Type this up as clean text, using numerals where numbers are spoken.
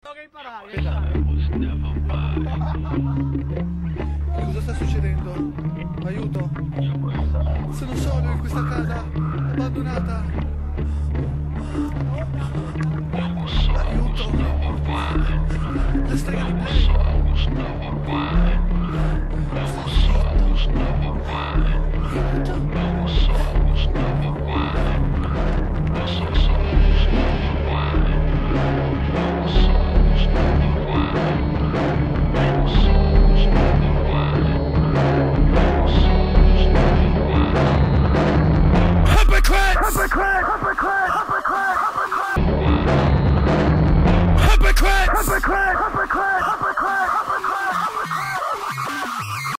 Che imparare. Cosa sta succedendo? Aiuto! Sono solo in questa casa, abbandonata.